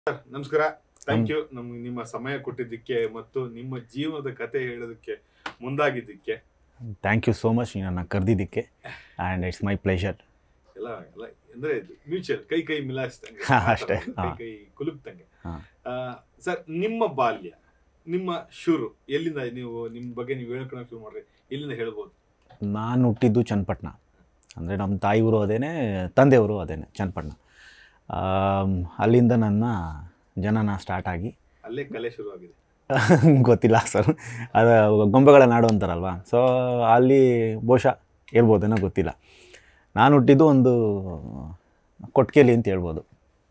ನಮಸ್ಕಾರ. Thank you ನಿಮ್ಮ ಸಮಯ ಕೊಟ್ಟಿದ್ದಕ್ಕೆ ಮತ್ತು ನಿಮ್ಮ ಜೀವನದ ಕತೆ ಹೇಳೋದಕ್ಕೆ ಮುಂದಾಗಿದ್ದಕ್ಕೆ. ಥ್ಯಾಂಕ್ ಯು ಸೋ ಮಚ್ ನನ್ನ ಕರೆದಿದ್ದಕ್ಕೆ ಆ್ಯಂಡ್ ಇಟ್ಸ್ ಮೈ ಪ್ಲೇಜರ್. ಎಲ್ಲ ಎಲ್ಲ ಅಂದರೆ ಮ್ಯೂಚುವಲ್ ಕೈ ಮಿಲಾಯಿಸ್ದಂಗೆ ಅಷ್ಟೇ, ಕೈ ಕುಲುಕ್ತಂಗೆ. ಸರ್, ನಿಮ್ಮ ಬಾಲ್ಯ, ನಿಮ್ಮ ಶುರು ಎಲ್ಲಿಂದ? ನೀವು ನಿಮ್ಮ ಬಗ್ಗೆ ನೀವು ಹೇಳ್ಕೊಳಕ್ಕೆ ಶುರು ಮಾಡ್ರಿ, ಎಲ್ಲಿಂದ ಹೇಳ್ಬೋದು? ನಾನು ಹುಟ್ಟಿದ್ದು ಚನ್ನಪಟ್ಟಣ, ಅಂದರೆ ನಮ್ಮ ತಾಯಿ ಊರು ಅದೇನೆ, ತಂದೆಯವರು ಅದೇನೆ ಚನ್ನಪಟ್ಟಣ. ಅಲ್ಲಿಂದ ನನ್ನ ಜನನ ಸ್ಟಾರ್ಟ್ ಆಗಿ ಅಲ್ಲೇ ಕಲೆ ಶುರುವಾಗಿದೆ. ಗೊತ್ತಿಲ್ಲ ಸರ್, ಅದು ಗೊಂಬೆಗಳ ನಾಡು ಅಂತಾರಲ್ವ, ಸೊ ಅಲ್ಲಿ ಬಹುಶಃ ಇರ್ಬೋದೇನೋ ಗೊತ್ತಿಲ್ಲ. ನಾನು ಹುಟ್ಟಿದ್ದು ಒಂದು ಕೊಟ್ಕೇಲಿ ಅಂತ ಹೇಳ್ಬೋದು.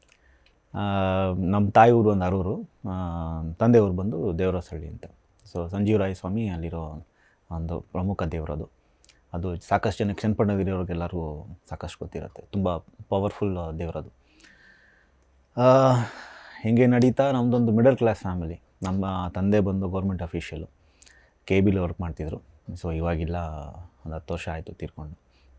ನಮ್ಮ ತಾಯಿ ಊರು ಒಂದು ಅರೂರು, ತಂದೆಯವರು ಬಂದು ದೇವರಸಳ್ಳಿ ಅಂತ. ಸೊ ಸಂಜೀವರಾಯ ಸ್ವಾಮಿ ಅಲ್ಲಿರೋ ಒಂದು ಪ್ರಮುಖ ದೇವರದು. ಅದು ಸಾಕಷ್ಟು ಜನಕ್ಕೆ ಚನ್ನಪಟ್ಟಣದಲ್ಲಿರೋರಿಗೆಲ್ಲರಿಗೂ ಸಾಕಷ್ಟು ಗೊತ್ತಿರುತ್ತೆ, ತುಂಬ ಪವರ್ಫುಲ್ ದೇವರದು. ಹೀಗೆ ನಡೀತಾ ನಮ್ಮದೊಂದು ಮಿಡಲ್ ಕ್ಲಾಸ್ ಫ್ಯಾಮಿಲಿ. ನಮ್ಮ ತಂದೆ ಬಂದು ಗೌರ್ಮೆಂಟ್ ಅಫಿಷಿಯಲು, KBL ವರ್ಕ್ ಮಾಡ್ತಿದ್ರು. ಸೊ ಇವಾಗಿಲ್ಲ, ಒಂದು 10 ವರ್ಷ ಆಯಿತು ತೀರ್ಕೊಂಡು.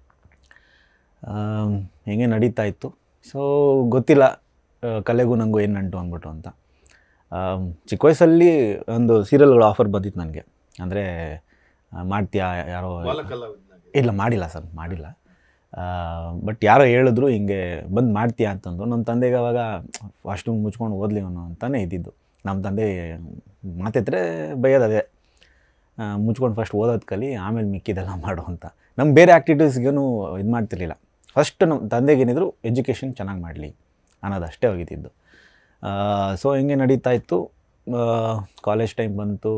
ಹೀಗೆ ನಡೀತಾ ಇತ್ತು. ಸೊ ಗೊತ್ತಿಲ್ಲ ಕಲೆಗೂ ನನಗೂ ಏನು ನಂಟು ಅಂದ್ಬಿಟ್ಟು ಅಂತ. ಚಿಕ್ಕ ವಯಸ್ಸಲ್ಲಿ ಒಂದು ಸೀರಿಯಲ್ಗಳ ಆಫರ್ ಬಂದಿತ್ತು ನನಗೆ. ಅಂದರೆ ಮಾಡ್ತೀಯಾ ಯಾರೋ, ಇಲ್ಲ ಮಾಡಿಲ್ಲ ಸರ್, ಮಾಡಿಲ್ಲ. ಬಟ್ ಯಾರೋ ಹೇಳಿದ್ರು ಹಿಂಗೆ ಬಂದು ಮಾಡ್ತೀಯಾ ಅಂತಂದು. ನಮ್ಮ ತಂದೆಗೆ ಅವಾಗ ಫಸ್ಟು ಮುಚ್ಕೊಂಡು ಓದಲಿ ಅವನು ಅಂತಲೇ ಇದ್ದಿದ್ದು. ನಮ್ಮ ತಂದೆ ಮಾತೆತ್ತರೆ ಬೈಯೋದದೇ, ಮುಚ್ಕೊಂಡು ಫಸ್ಟ್ ಓದೋದು ಕಲಿ, ಆಮೇಲೆ ಮಿಕ್ಕಿದೆಲ್ಲ ಮಾಡು ಅಂತ. ನಮ್ಮ ಬೇರೆ ಆ್ಯಕ್ಟಿವಿಟೀಸ್ಗೇನು ಇದು ಮಾಡ್ತಿರ್ಲಿಲ್ಲ. ಫಸ್ಟ್ ನಮ್ಮ ತಂದೆಗೇನಿದ್ರು ಎಜುಕೇಷನ್ ಚೆನ್ನಾಗಿ ಮಾಡಲಿ ಅನ್ನೋದಷ್ಟೇ ಹೋಗಿದ್ದಿದ್ದು. ಸೊ ಹಿಂಗೆ ನಡೀತಾ ಇತ್ತು. ಕಾಲೇಜ್ ಟೈಮ್ ಬಂತು.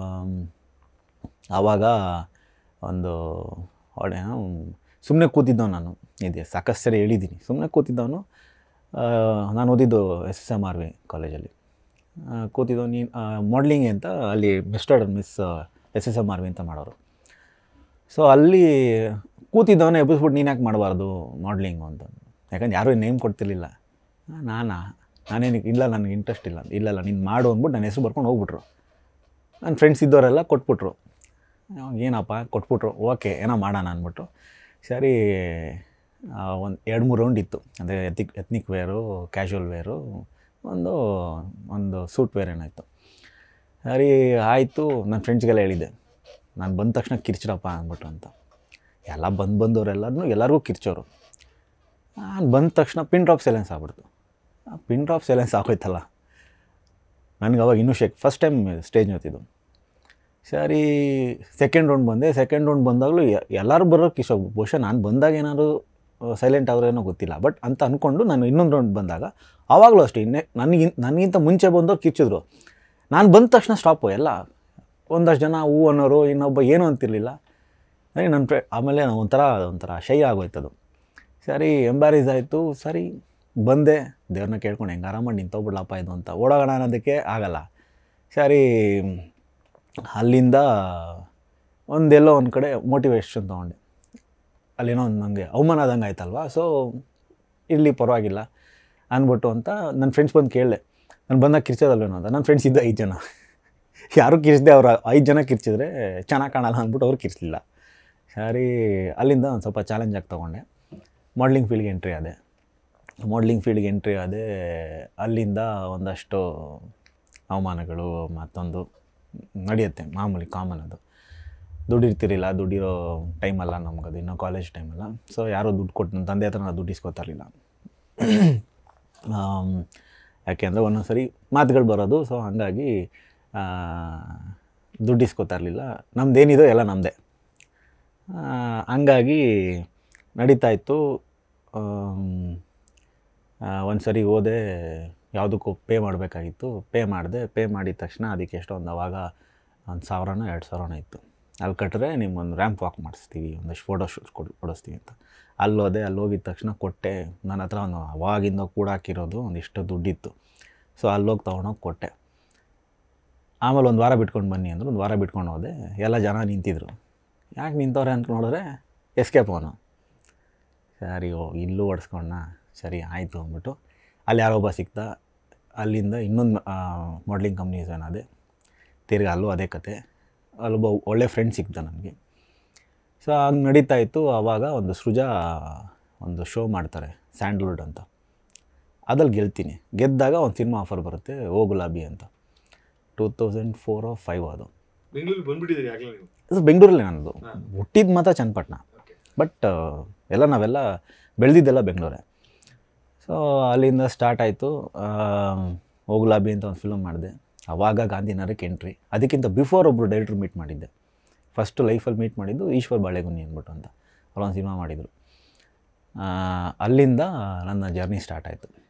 ಆವಾಗ ಒಂದು ಸುಮ್ಮನೆ ಕೂತಿದ್ದವು ನಾನು. ಇದೆ ಸಾಕಷ್ಟು ಸರಿ ಹೇಳಿದ್ದೀನಿ, ಸುಮ್ಮನೆ ಕೂತಿದ್ದವನು. ನಾನು ಓದಿದ್ದು SSMRV ಕಾಲೇಜಲ್ಲಿ ಕೂತಿದ್ದವು. ನೀನು ಮಾಡಲಿಂಗ್ ಅಂತ ಅಲ್ಲಿ ಮಿಸ್ಟರ್ ಮಿಸ್ SSMRV ಅಂತ ಮಾಡೋರು. ಸೊ ಅಲ್ಲಿ ಕೂತಿದ್ದವನೇ ಎಬ್ಬಿಸ್ಬಿಟ್ಟು ನೀನು ಯಾಕೆ ಮಾಡಬಾರ್ದು ಮಾಡಲಿಂಗು ಅಂತ. ಯಾಕಂದ್ರೆ ಯಾರೂ ನೇಮ್ ಕೊಡ್ತಿರ್ಲಿಲ್ಲ. ನಾನೇನಕ್ಕೆ ಇಲ್ಲ, ನನಗೆ ಇಂಟ್ರೆಸ್ಟ್ ಇಲ್ಲ. ಇಲ್ಲ ನೀನು ಮಾಡು ಅಂದ್ಬಿಟ್ಟು ನನ್ನ ಹೆಸರು ಬರ್ಕೊಂಡು ಹೋಗ್ಬಿಟ್ರು. ನನ್ನ ಫ್ರೆಂಡ್ಸ್ ಇದ್ದವರೆಲ್ಲ ಕೊಟ್ಬಿಟ್ರು. ಏನಪ್ಪ ಕೊಟ್ಬಿಟ್ರು, ಓಕೆ ಏನೋ ಮಾಡೋಣ ಅಂದ್ಬಿಟ್ಟು. ಸರಿ, ಒಂದು 2-3 ರೌಂಡ್ ಇತ್ತು. ಅಂದರೆ ಎತ್ನಿಕ್ ವೇರು, ಕ್ಯಾಶುವಲ್ ವೇರು, ಒಂದು ಸೂಟ್ ವೇರ್ ಏನಾಯಿತು. ಸರಿ ಆಯಿತು. ನನ್ನ ಫ್ರೆಂಡ್ಸ್ಗೆಲ್ಲ ಹೇಳಿದ್ದೆ, ನಾನು ಬಂದ ತಕ್ಷಣ ಕಿರ್ಚಿರಪ್ಪ ಅಂದ್ಬಿಟ್ಟು ಅಂತ. ಎಲ್ಲ ಬಂದವರೆಲ್ಲರೂ ಎಲ್ಲರಿಗೂ ಕಿರ್ಚೋರು. ನಾನು ಬಂದ ತಕ್ಷಣ ಪಿನ್ ಡ್ರಾಪ್ ಸೈಲೆನ್ಸ್ ಆಗ್ಬಿಡ್ತು. ಪಿನ್ ಡ್ರಾಪ್ ಸೈಲೆನ್ಸ್ ಆಗೋಯ್ತಲ್ಲ ನನಗೆ. ಅವಾಗ ಇನ್ನೂ ಫಸ್ಟ್ ಟೈಮ್ ಸ್ಟೇಜ್ ನೋಡ್ತಿದ್ದು. ಸರಿ, ಸೆಕೆಂಡ್ ರೌಂಡ್ ಬಂದೆ. ಸೆಕೆಂಡ್ ರೌಂಡ್ ಬಂದಾಗಲೂ ಎಲ್ಲರೂ ಬರೋಕ್ಕೆ ಇಷ್ಟ. ಬಹುಶಃ ನಾನು ಬಂದಾಗ ಏನಾದ್ರು ಸೈಲೆಂಟ್ ಆದ್ರೇನೋ ಗೊತ್ತಿಲ್ಲ, ಬಟ್ ಅಂತ ಅಂದ್ಕೊಂಡು ನಾನು ಇನ್ನೊಂದು ರೌಂಡ್ ಬಂದಾಗ ಆವಾಗಲೂ ಅಷ್ಟೇ ನನಗಿಂತ ಮುಂಚೆ ಬಂದವ್ರು ಕಿರ್ಚಿದ್ರು. ನಾನು ಬಂದ ತಕ್ಷಣ ಸ್ಟಾಪು. ಎಲ್ಲ ಒಂದಷ್ಟು ಜನ ಹೂ ಅನ್ನೋರು, ಇನ್ನೊಬ್ಬ ಏನೂ ಅಂತಿರಲಿಲ್ಲ. ಸರಿ, ನನ್ನ ಆಮೇಲೆ ಒಂಥರ ಶೈ ಆಗೋಯ್ತದು. ಸರಿ, ಎಂಬ್ಯಾರೇಜ್ ಆಯಿತು. ಸರಿ ಬಂದೆ, ದೇವ್ರನ್ನ ಕೇಳ್ಕೊಂಡು ಹೆಂಗೆ ಆರಾಮಾಗಿ ನಿಂತೋಗ್ಬಿಡ್ಲಪ್ಪ ಇದು ಅಂತ. ಓಡೋಗೋಣ ಅನ್ನೋದಕ್ಕೆ ಆಗಲ್ಲ. ಸರಿ, ಅಲ್ಲಿಂದ ಒಂದೆಲ್ಲೋ ಒಂದು ಕಡೆ ಮೋಟಿವೇಶನ್ ತೊಗೊಂಡೆ. ಅಲ್ಲೇನೋ ಒಂದು ನನಗೆ ಅವಮಾನ ಆದಂಗೆ ಆಯ್ತಲ್ವ. ಸೊ ಇರಲಿ ಪರವಾಗಿಲ್ಲ ಅಂದ್ಬಿಟ್ಟು ಅಂತ ನನ್ನ ಫ್ರೆಂಡ್ಸ್ ಬಂದು ಕೇಳಿದೆ, ನಾನು ಬಂದಾಗ ಕಿರ್ಚೋದಲ್ವೇನೋ ಅಂತ. ನನ್ನ ಫ್ರೆಂಡ್ಸ್ ಇದ್ದ 5 ಜನ. ಯಾರೂ ಕಿರ್ಚಿದೆ, ಅವ್ರು 5 ಜನ ಕಿರ್ಚಿದ್ರೆ ಚೆನ್ನಾಗಿ ಕಾಣಲ್ಲ ಅಂದ್ಬಿಟ್ಟು ಅವ್ರು ಕಿರ್ಚಲಿಲ್ಲ. ಸರಿ, ಅಲ್ಲಿಂದ ಒಂದು ಸ್ವಲ್ಪ ಚಾಲೆಂಜಾಗಿ ತೊಗೊಂಡೆ. ಮಾಡಲಿಂಗ್ ಫೀಲ್ಡ್ಗೆ ಎಂಟ್ರಿ ಆದೆ. ಅಲ್ಲಿಂದ ಒಂದಷ್ಟು ಅವಮಾನಗಳು ಮತ್ತೊಂದು ನಡೆಯುತ್ತೆ, ಮಾಮೂಲಿ ಕಾಮನ್. ಅದು ದುಡ್ಡಿರ್ತಿರಲಿಲ್ಲ, ದುಡ್ಡಿರೋ ಟೈಮಲ್ಲ ನಮಗದು, ಇನ್ನೂ ಕಾಲೇಜ್ ಟೈಮಲ್ಲ. ಸೊ ಯಾರೋ ದುಡ್ಡು ಕೊಟ್ಟು, ನನ್ನ ತಂದೆ ಹತ್ರ ನಾನು ದುಡ್ಡು ಇಸ್ಕೊತಾರಿಲ್ಲ. ಯಾಕೆಂದರೆ ಒಂದೊಂದು ಸರಿ ಮಾತುಗಳು ಬರೋದು. ಸೊ ಹಾಗಾಗಿ ದುಡ್ಡು ಇಸ್ಕೊತಾ ಇರಲಿಲ್ಲ. ನಮ್ಮದೇನಿದೋ ಎಲ್ಲ ನಮ್ಮದೇ. ಹಂಗಾಗಿ ನಡೀತಾ ಇತ್ತು. ಒಂದು ಸರಿ ಹೋದೆ, ಯಾವುದಕ್ಕೂ ಪೇ ಮಾಡಬೇಕಾಗಿತ್ತು. ಪೇ ಮಾಡಿದ ತಕ್ಷಣ ಅದಕ್ಕೆ ಎಷ್ಟೊಂದು ಅವಾಗ 1,000ನೋ 2,000ನೋ ಇತ್ತು. ಅಲ್ಲಿ ಕಟ್ಟರೆ ನಿಮ್ಮೊಂದು ರ್ಯಾಂಪ್ ವಾಕ್ ಮಾಡಿಸ್ತೀವಿ, ಒಂದಷ್ಟು ಫೋಟೋ ಶೂಟ್ಸ್ ಕೊಡಿಸ್ತೀವಿ ಅಂತ. ಅಲ್ಲಿ ಹೋಗಿದ ತಕ್ಷಣ ಕೊಟ್ಟೆ. ನನ್ನ ಹತ್ರ ಅವಾಗಿಂದ ಕೂಡ ಹಾಕಿರೋದು ಒಂದಿಷ್ಟು ದುಡ್ಡಿತ್ತು. ಸೊ ಅಲ್ಲೋಗಿ ತೊಗೊಂಡೋಗಿ ಕೊಟ್ಟೆ. ಆಮೇಲೆ 1 ವಾರ ಬಿಟ್ಕೊಂಡು ಬನ್ನಿ ಅಂದರು. 1 ವಾರ ಬಿಟ್ಕೊಂಡು ಹೋದೆ. ಎಲ್ಲ ಜನ ನಿಂತಿದ್ರು. ಯಾಕೆ ನಿಂತವ್ರೆ ಅಂತ ನೋಡಿದ್ರೆ ಎಸ್ಕೇಪ್ ಅವನು. ಸರಿ, ಇಲ್ಲೂ ಓಡಿಸ್ಕೊಂಡ. ಸರಿ ಆಯಿತು ಅಂದ್ಬಿಟ್ಟು ಅಲ್ಲಿ ಯಾರೊಬ್ಬ ಸಿಕ್ತ. ಅಲ್ಲಿಂದ ಇನ್ನೊಂದು ಮಾಡಲಿಂಗ್ ಕಂಪ್ನೀಸ್ ಏನಾದೆ. ತಿರ್ಗಿ ಅಲ್ಲೂ ಅದೇ ಕತೆ. ಅಲ್ಲೊಬ್ಬ ಒಳ್ಳೆ ಫ್ರೆಂಡ್ ಸಿಕ್ತ ನನಗೆ. ಸೊ ಹಂಗೆ ನಡೀತಾ ಇತ್ತು. ಆವಾಗ ಒಂದು ಸೃಜಾ ಒಂದು ಶೋ ಮಾಡ್ತಾರೆ, ಸ್ಯಾಂಡಲ್ವುಡ್ ಅಂತ. ಅದ್ರಲ್ಲಿ ಗೆಲ್ತೀನಿ. ಗೆದ್ದಾಗ ಒಂದು ಸಿನಿಮಾ ಆಫರ್ ಬರುತ್ತೆ, ಓ ಗುಲಾಬಿ ಅಂತ. 2004 or 5 ಅದು. ಬೆಂಗಳೂರಿಗೆ ಬಂದುಬಿಟ್ಟಿದ್ದೀರಿ ಆಗಲೇ ನೀವು? ಅದು ಬೆಂಗಳೂರಲ್ಲೇ ನನ್ನದು. ಹುಟ್ಟಿದ ಮಾತ್ರ ಚನ್ನಪಟ್ಟಣ, ಬಟ್ ನಾವೆಲ್ಲ ಬೆಳೆದಿದ್ದೆಲ್ಲ ಬೆಂಗಳೂರೇ. ಸೊ ಅಲ್ಲಿಂದ ಸ್ಟಾರ್ಟ್ ಆಯಿತು. ಓ ಗುಲಾಬಿ ಅಂತ ಒಂದು ಫಿಲ್ಮ್ ಮಾಡಿದೆ. ಆವಾಗ ಗಾಂಧಿನಗರಕ್ಕೆ ಎಂಟ್ರಿ. ಅದಕ್ಕಿಂತ ಬಿಫೋರ್ ಒಬ್ಬರು ಡೈರೆಕ್ಟ್ರ್ ಮೀಟ್ ಮಾಡಿದ್ದೆ. ಫಸ್ಟು ಲೈಫಲ್ಲಿ ಮೀಟ್ ಮಾಡಿದ್ದು ಈಶ್ವರ್ ಬಾಳೆಗುನ್ನಿ ಅಂದ್ಬಿಟ್ಟು ಅಂತ. ಅವರೊಂದು ಸಿನಿಮಾ ಮಾಡಿದರು. ಅಲ್ಲಿಂದ ನನ್ನ ಜರ್ನಿ ಸ್ಟಾರ್ಟ್ ಆಯಿತು.